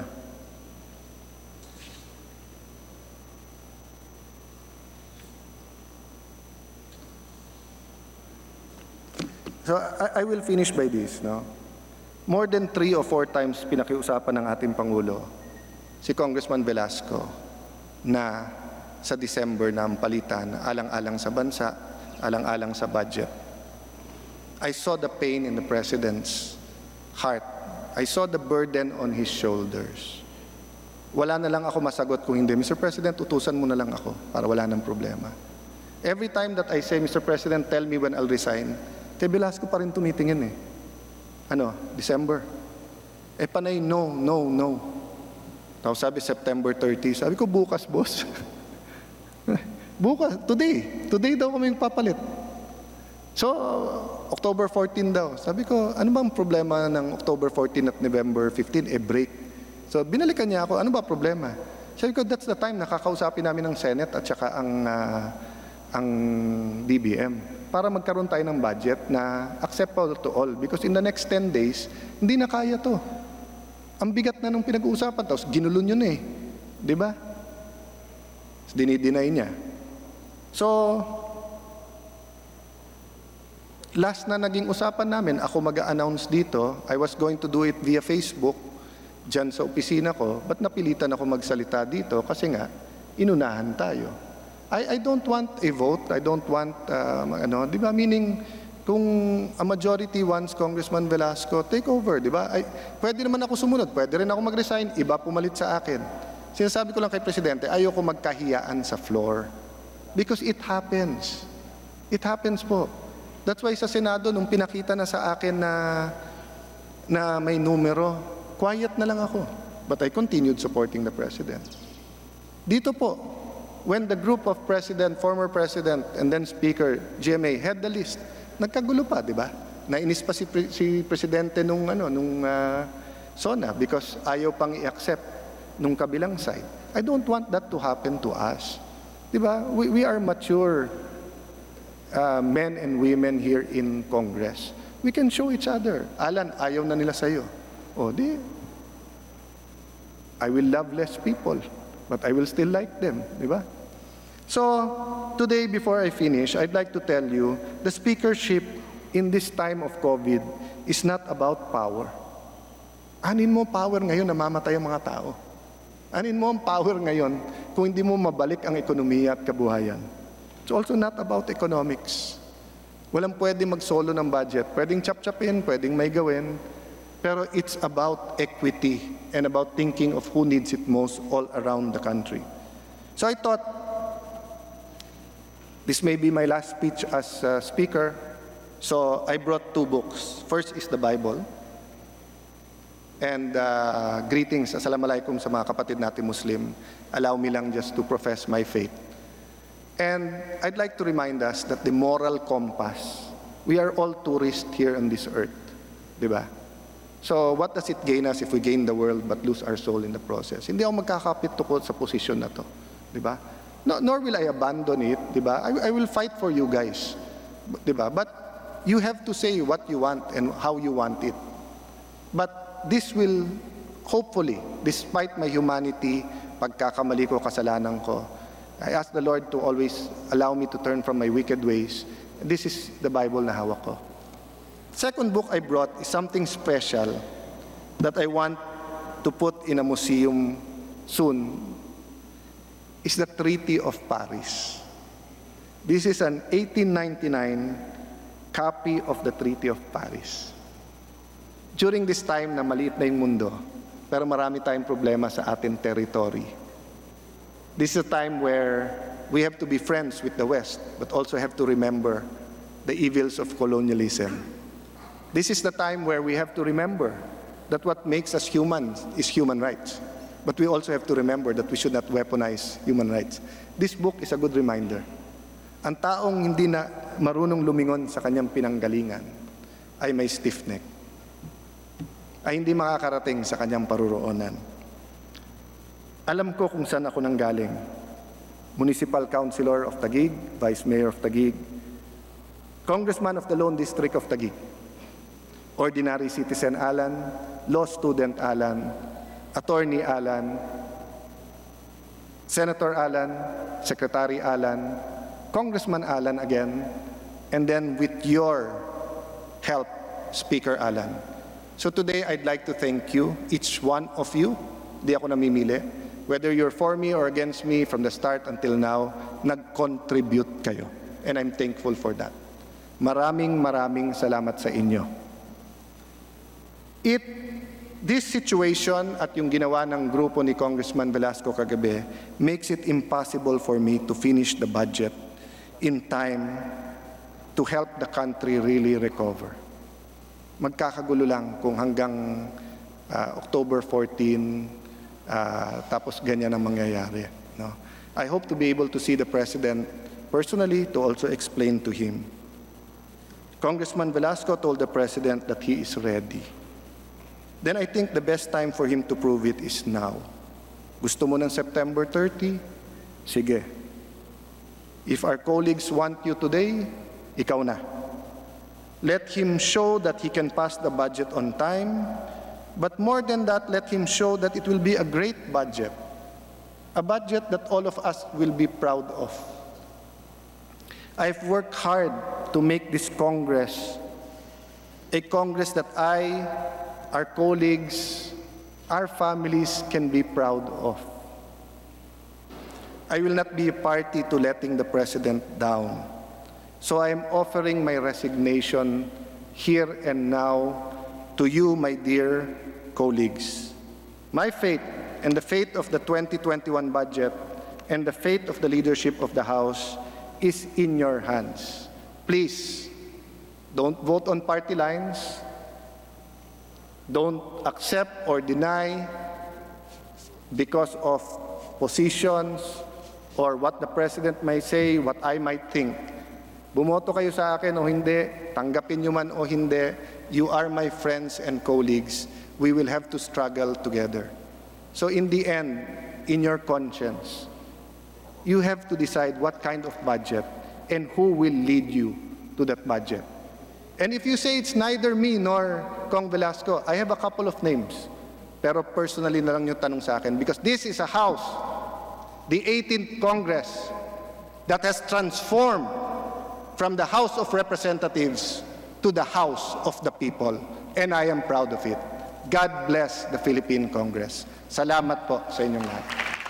So, I, I will finish by this. No? More than three or four times pinakiusapan ng ating Pangulo si Congressman Velasco na sa December na ang palitan, alang-alang sa bansa, alang-alang sa budget. I saw the pain in the President's heart. I saw the burden on his shoulders. Wala na lang ako masagot kung hindi, Mister President, utusan mo na lang ako para wala nang problema. Every time that I say, Mister President, tell me when I'll resign, kay Velasco pa rin tumitingin eh. Ano? December. Eh panay, no, no, no. Tapos sabi, September thirtieth. Sabi ko, bukas, boss. Bukas, today. Today daw kami papalit. So, October fourteenth daw. Sabi ko, ano bang problema ng October fourteenth at November fifteenth? Eh, break. So, binalikan niya ako, ano ba problema? Sabi ko, that's the time nakakausapin namin ng Senate at saka ang, uh, ang D B M para magkaroon tayo ng budget na acceptable to all. Because in the next ten days, hindi na kaya to. Ang bigat na nung pinag-uusapan, tapos ginulon yun eh. Di ba? Dinideny niya. So, last na naging usapan namin, ako mag-a-announce dito, I was going to do it via Facebook, dyan sa opisina ko, but napilitan ako magsalita dito kasi nga, inunahan tayo. I, I don't want a vote, I don't want, uh, ano, di ba, meaning, kung a majority wants Congressman Velasco, take over, di ba? Ay, pwede naman ako sumunod, pwede rin ako mag-resign, iba pumalit sa akin. Sinasabi ko lang kay Presidente, ayoko magkahiyaan sa floor. Because it happens. It happens po. That's why sa Senado, nung pinakita na sa akin na, na may numero, quiet na lang ako. But I continued supporting the President. Dito po, when the group of President, former President, and then Speaker G M A had the list, nagkagulo pa, di ba? Nainis pa si, pre si Presidente nung, ano, nung uh, SONA because ayaw pang i-accept nung kabilang side. I don't want that to happen to us. Di ba? We, we are mature uh, men and women here in Congress, we can show each other. Alan, ayaw na nila sa'yo. O, di, I will love less people, but I will still like them, di ba? So, today, before I finish, I'd like to tell you, the speakership in this time of COVID is not about power. Anin mo power ngayon, namamatay ang mga tao. Anin mo ang power ngayon kung hindi mo mabalik ang ekonomiya at kabuhayan. It's also not about economics. Walang pwede mag-solo ng budget. Pwedeng chap-chapin, pwedeng may gawin. Pero it's about equity and about thinking of who needs it most all around the country. So I thought, this may be my last speech as a speaker. So I brought two books. First is the Bible. And uh, greetings, assalamualaikum sa mga kapatid natin Muslim. Allow me lang just to profess my faith. And I'd like to remind us that the moral compass, we are all tourists here on this earth. Diba? So what does it gain us if we gain the world but lose our soul in the process? Hindi ako magkakapit tukod sa posisyon na to. Diba? No, nor will I abandon it. Diba? I, I will fight for you guys. Diba? But you have to say what you want and how you want it. But this will, hopefully, despite my humanity, pagkakamali ko, kasalanan ko, I ask the Lord to always allow me to turn from my wicked ways. This is the Bible na hawak ko. Second book I brought is something special that I want to put in a museum soon. Is the Treaty of Paris. This is an eighteen ninety-nine copy of the Treaty of Paris. During this time na maliit na yung mundo, pero marami tayong problema sa ating territory. This is a time where we have to be friends with the West, but also have to remember the evils of colonialism. This is the time where we have to remember that what makes us humans is human rights. But we also have to remember that we should not weaponize human rights. This book is a good reminder. Ang taong hindi na marunong lumingon sa kanyang pinanggalingan ay may stiff neck, ay hindi makakarating sa kanyang paruroonan. Alam ko kung saan ako nanggaling. Municipal Councilor of Taguig, Vice Mayor of Taguig, Congressman of the Lone District of Taguig, Ordinary Citizen Alan, Law Student Alan, Attorney Alan, Senator Alan, Secretary Alan, Congressman Alan again, and then with your help, Speaker Alan. So today, I'd like to thank you, each one of you. Di ako namimili. Whether you're for me or against me from the start until now, nag-contribute kayo. And I'm thankful for that. Maraming maraming salamat sa inyo. It, this situation at yung ginawa ng grupo ni Congressman Velasco kagabi makes it impossible for me to finish the budget in time to help the country really recover. Magkakagulo lang kung hanggang uh, October fourteenth, uh, tapos ganyan ang mangyayari. No? I hope to be able to see the President personally to also explain to him. Congressman Velasco told the President that he is ready. Then I think the best time for him to prove it is now. Gusto mo ng September thirtieth? Sige. If our colleagues want you today, ikaw na. Let him show that he can pass the budget on time, but more than that, let him show that it will be a great budget, a budget that all of us will be proud of. I've worked hard to make this Congress a Congress that I, our colleagues, our families can be proud of. I will not be a party to letting the President down. So I am offering my resignation here and now to you, my dear colleagues. My faith and the faith of the twenty twenty-one budget and the faith of the leadership of the House is in your hands. Please, don't vote on party lines. Don't accept or deny because of positions or what the President may say, what I might think. Bumoto kayo sa akin o hindi, tanggapin nyo man o hindi, you are my friends and colleagues. We will have to struggle together. So in the end, in your conscience, you have to decide what kind of budget and who will lead you to that budget. And if you say it's neither me nor Cong Velasco, I have a couple of names. Pero personally na lang yung tanong sa akin, because this is a house, the eighteenth Congress, that has transformed from the House of Representatives to the House of the People. And I am proud of it. God bless the Philippine Congress. Salamat po sa inyong lahat.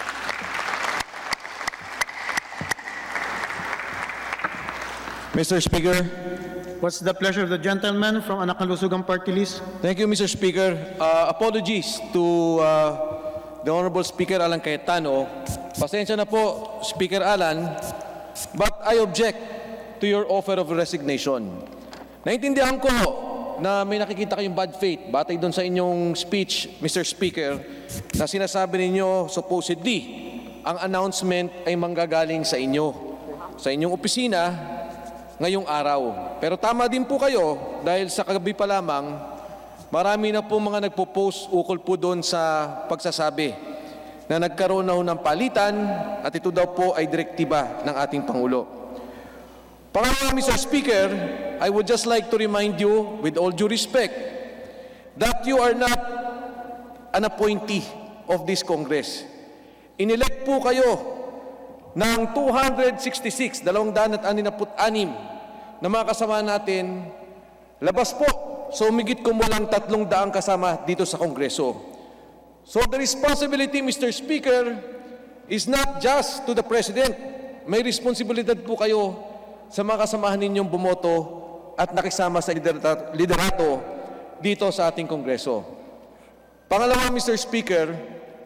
Mister Speaker. What's the pleasure of the gentleman from Anakalusugang Party List? Thank you, Mister Speaker. Uh, apologies to uh, the Honorable Speaker Allan Cayetano. Pasensya na po, Speaker Allan, but I object to your offer of resignation. Naintindihan ko na may nakikita kayong bad faith batay doon sa inyong speech, Mister Speaker, na sinasabi ninyo supposedly ang announcement ay manggagaling sa inyo, sa inyong opisina ngayong araw. Pero tama din po kayo dahil sa kagabi pa lamang, marami na po mga nagpo-post ukol po doon sa pagsasabi na nagkaroon na ho ng palitan at ito daw po ay direktiba ng ating Pangulo. Pangalawa, Mister Speaker, I would just like to remind you, with all due respect, that you are not an appointee of this Congress. Inelect po kayo ng two hundred sixty-six, dalawang daan at anim na put-anim na mga kasama natin, labas po. So umigit kumulang tatlong daang kasama dito sa Kongreso. So the responsibility, Mister Speaker, is not just to the President. May responsibilidad po kayo sa mga kasamahan ninyong bumoto at nakisama sa liderato dito sa ating Kongreso. Pangalawa, Mister Speaker,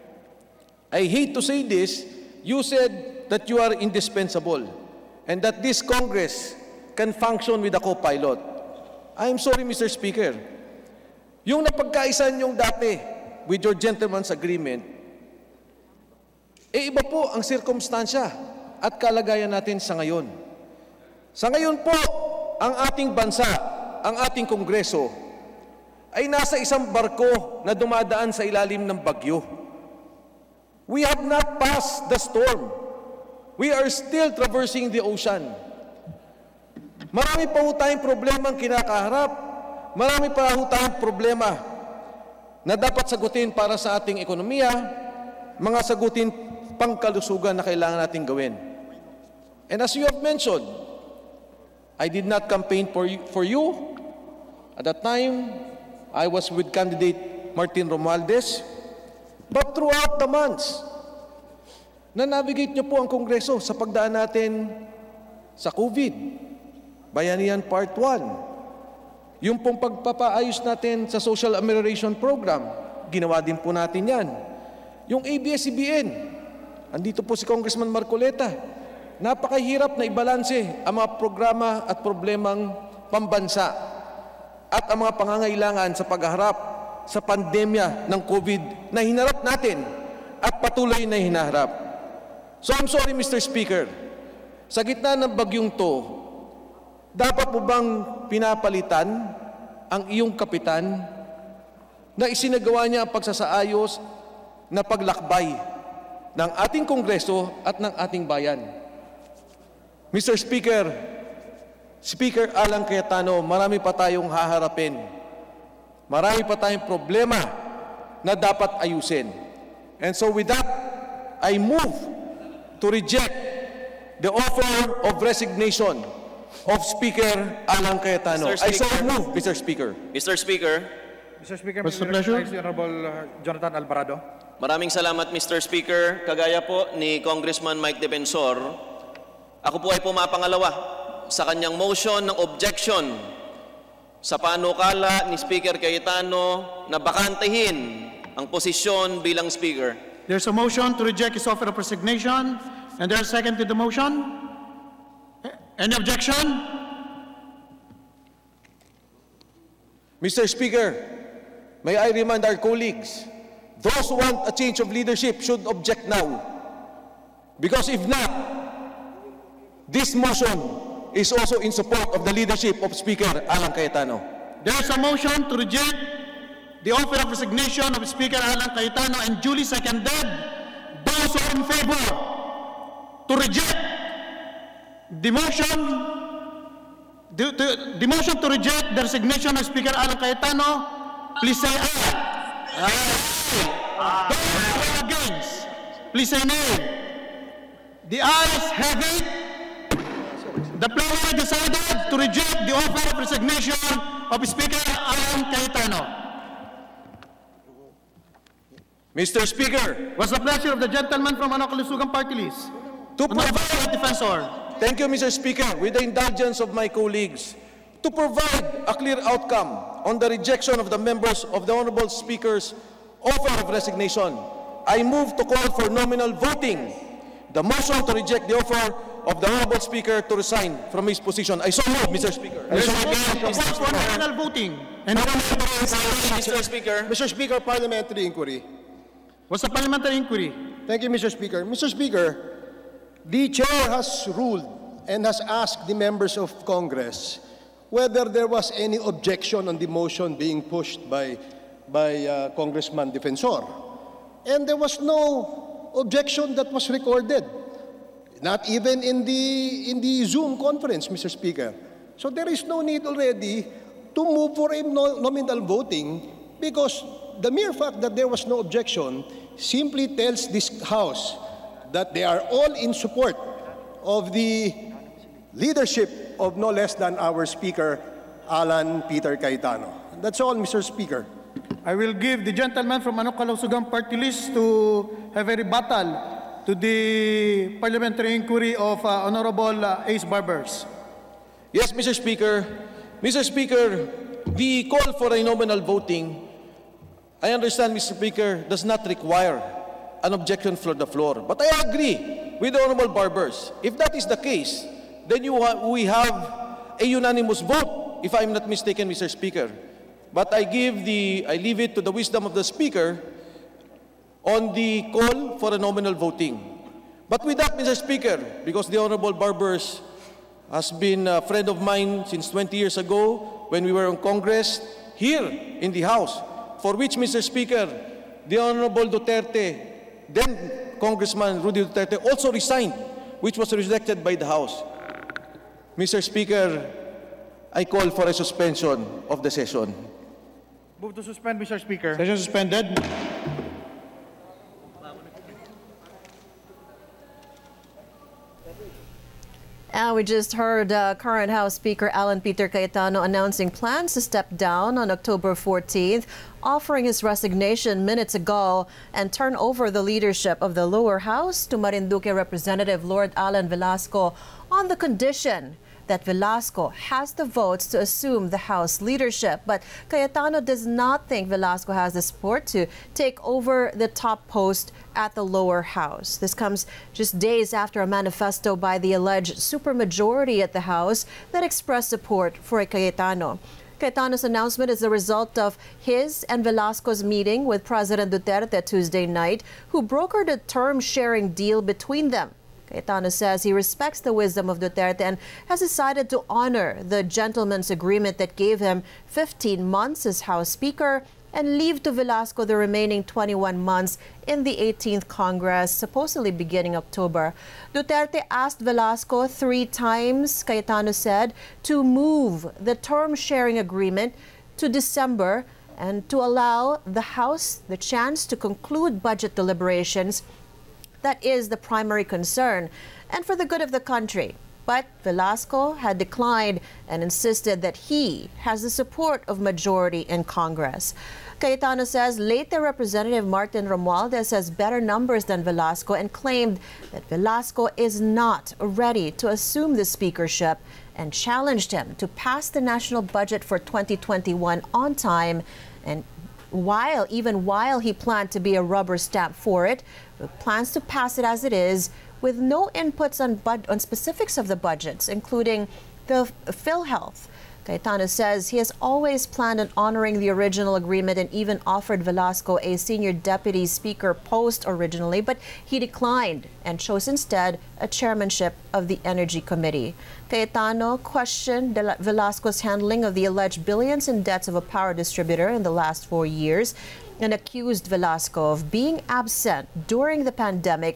I hate to say this, you said that you are indispensable and that this Congress can function with a co-pilot. I am sorry, Mister Speaker. Yung napagkaisan yung dati with your gentleman's agreement, eh iba po ang sirkumstansya at kalagayan natin sa ngayon. Sa ngayon po, ang ating bansa, ang ating Kongreso, ay nasa isang barko na dumadaan sa ilalim ng bagyo. We have not passed the storm. We are still traversing the ocean. Marami pa ho tayong problema ang kinakaharap. Marami pa ho tayong problema na dapat sagutin para sa ating ekonomiya, mga sagutin pangkalusugan na kailangan natin gawin. And as you have mentioned, I did not campaign for you. For you. At that time, I was with candidate Martin Romualdez. But throughout the months, na-navigate niyo po ang Kongreso sa pagdaan natin sa COVID, Bayanihan Part one, yung pong pagpapaayos natin sa Social Amelioration Program, ginawa din po natin yan. Yung A B S C B N, andito po si Congressman Marcoleta, napakahirap na ibalanse ang mga programa at problemang pambansa at ang mga pangangailangan sa pagharap sa pandemya ng COVID na hinarap natin at patuloy na hinaharap. So I'm sorry, Mister Speaker, sa gitna ng bagyong to, dapat po bang pinapalitan ang iyong kapitan na isinagawa niya ang pagsasaayos na paglakbay ng ating Kongreso at ng ating bayan? Mister Speaker, Speaker Allan Cayetano, marami pa tayong haharapin. Marami pa tayong problema na dapat ayusin. And so with that, I move to reject the offer of resignation of Speaker Allan Cayetano. I so move, Mister Speaker. Mister Speaker. Mister Speaker, Mister Pleasure. Honorable Jonathan Alvarado. Maraming salamat, Mister Speaker. Kagaya po ni Congressman Mike Defensor, ako po ay pumapangalawa sa kanyang motion ng objection sa panukala ni Speaker Cayetano na bakantehin ang posisyon bilang Speaker. There's a motion to reject his offer of resignation, and there's a second to the motion. Any objection? Mister Speaker, may I remind our colleagues, those who want a change of leadership should object now. Because if not, this motion is also in support of the leadership of Speaker Allan Cayetano. There's a motion to reject the offer of resignation of Speaker Allan Cayetano and duly seconded. Those who are in favor to reject The motion, the, the, the motion to reject the resignation of Speaker Allan Cayetano, please say aye. Aye. Those against, please say nay. The ayes have it. The plenary decided to reject the offer of resignation of Speaker Allan Cayetano. Mister Speaker, What's the pleasure of the gentleman from Anakalusugan Party List? to Honorable provide, Defensor. thank you, Mister Speaker, with the indulgence of my colleagues, to provide a clear outcome on the rejection of the members of the Honorable Speaker's offer of resignation, I move to call for nominal voting the motion to reject the offer of the Honorable Speaker to resign from his position. I so move, Mister Speaker. I so move. Call for nominal voting. And Mister Speaker. Mister Speaker, parliamentary inquiry. what's the parliamentary inquiry? Thank you, Mister Speaker. Mister Speaker, the chair has ruled and has asked the members of Congress whether there was any objection on the motion being pushed by, by uh, Congressman Defensor. And there was no objection that was recorded, not even in the, in the Zoom conference, Mister Speaker. So there is no need already to move for a no, nominal voting, because the mere fact that there was no objection simply tells this House that they are all in support of the leadership of no less than our Speaker, Allan Peter Cayetano. That's all, Mister Speaker. I will give the gentleman from Anakalusugan Party List to have a rebuttal to the parliamentary inquiry of uh, Honorable uh, Ace Barbers. Yes, Mister Speaker. Mister Speaker, the call for a nominal voting, I understand, Mister Speaker, does not require an objection from the floor. But I agree with the Honorable Barbers. If that is the case, then you ha we have a unanimous vote, if I'm not mistaken, Mister Speaker. But I give the, I leave it to the wisdom of the Speaker on the call for a nominal voting. But with that, Mister Speaker, because the Honorable Barbers has been a friend of mine since twenty years ago when we were in Congress, here in the House, for which, Mister Speaker, the Honorable Duterte, then Congressman Rudy Duterte, also resigned, which was rejected by the House. Mister Speaker, I call for a suspension of the session. Move to suspend, Mister Speaker. Session suspended. And we just heard uh, current House Speaker Allan Peter Cayetano announcing plans to step down on October fourteenth, offering his resignation minutes ago and turn over the leadership of the lower house to Marinduque Representative Lord Allan Velasco on the condition that Velasco has the votes to assume the House leadership. But Cayetano does not think Velasco has the support to take over the top post at the lower house. This comes just days after a manifesto by the alleged supermajority at the House that expressed support for Cayetano. Cayetano's announcement is the result of his and Velasco's meeting with President Duterte Tuesday night, who brokered a term-sharing deal between them. Cayetano says he respects the wisdom of Duterte and has decided to honor the gentleman's agreement that gave him fifteen months as House Speaker and leave to Velasco the remaining twenty-one months in the eighteenth Congress, supposedly beginning October. Duterte asked Velasco three times, Cayetano said, to move the term-sharing agreement to December and to allow the House the chance to conclude budget deliberations. That is the primary concern, and for the good of the country. But Velasco had declined and insisted that he has the support of majority in Congress. Cayetano says later Representative Martin Romualdez has better numbers than Velasco and claimed that Velasco is not ready to assume the speakership and challenged him to pass the national budget for twenty twenty-one on time, and while even while he planned to be a rubber stamp for it, plans to pass it as it is with no inputs on, bud on specifics of the budgets, including the PhilHealth. Cayetano says he has always planned on honoring the original agreement and even offered Velasco a senior deputy speaker post originally, but he declined and chose instead a chairmanship of the Energy Committee. Cayetano questioned Velasco's handling of the alleged billions in debts of a power distributor in the last four years and accused Velasco of being absent during the pandemic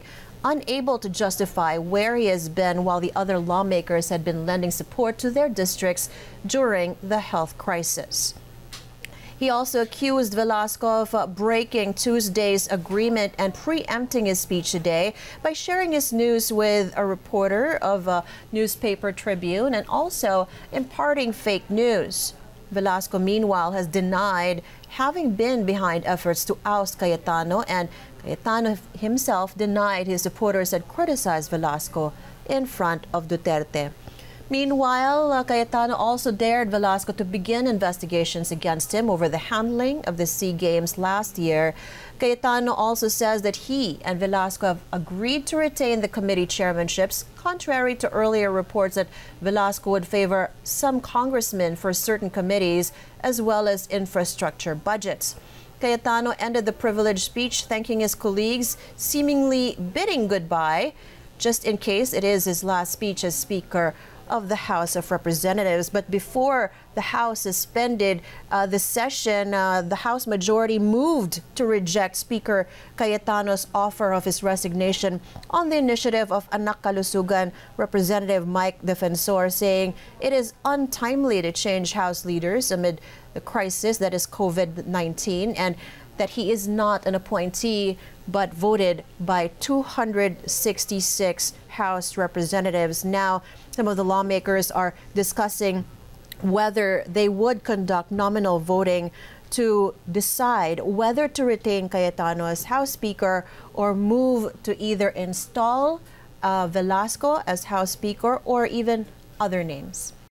unable to justify where he has been while the other lawmakers had been lending support to their districts during the health crisis. He also accused Velasco of uh, breaking Tuesday's agreement and preempting his speech today by sharing his news with a reporter of a newspaper Tribune and also imparting fake news. Velasco, meanwhile, has denied having been behind efforts to oust Cayetano, and Cayetano himself denied his supporters had criticized Velasco in front of Duterte. Meanwhile, uh, Cayetano also dared Velasco to begin investigations against him over the handling of the SEA Games last year. Cayetano also says that he and Velasco have agreed to retain the committee chairmanships, contrary to earlier reports that Velasco would favor some congressmen for certain committees as well as infrastructure budgets. Cayetano ended the privileged speech thanking his colleagues, seemingly bidding goodbye, just in case it is his last speech as Speaker of the House of Representatives. But before the House suspended uh, the session, uh, the House majority moved to reject Speaker Cayetano's offer of his resignation on the initiative of Anak Kalusugan Representative Mike Defensor, saying it is untimely to change House leaders amid the crisis that is COVID nineteen, and that he is not an appointee but voted by two hundred sixty-six House representatives. Now, some of the lawmakers are discussing whether they would conduct nominal voting to decide whether to retain Cayetano as House Speaker or move to either install uh, Velasco as House Speaker or even other names.